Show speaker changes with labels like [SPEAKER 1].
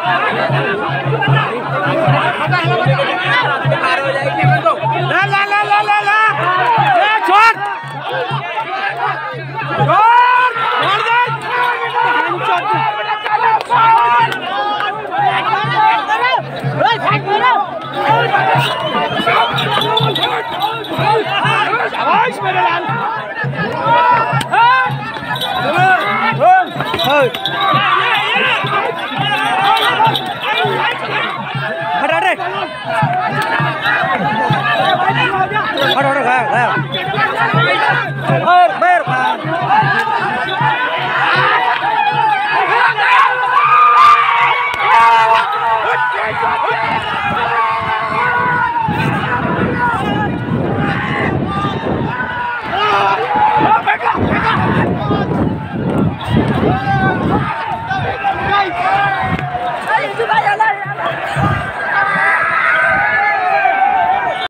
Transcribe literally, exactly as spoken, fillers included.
[SPEAKER 1] لا لا لا لا لا لا لا شوت شوت شاباش मेरे लाल हट हट हट हट गया गया और बैर Ayo, coba jalan.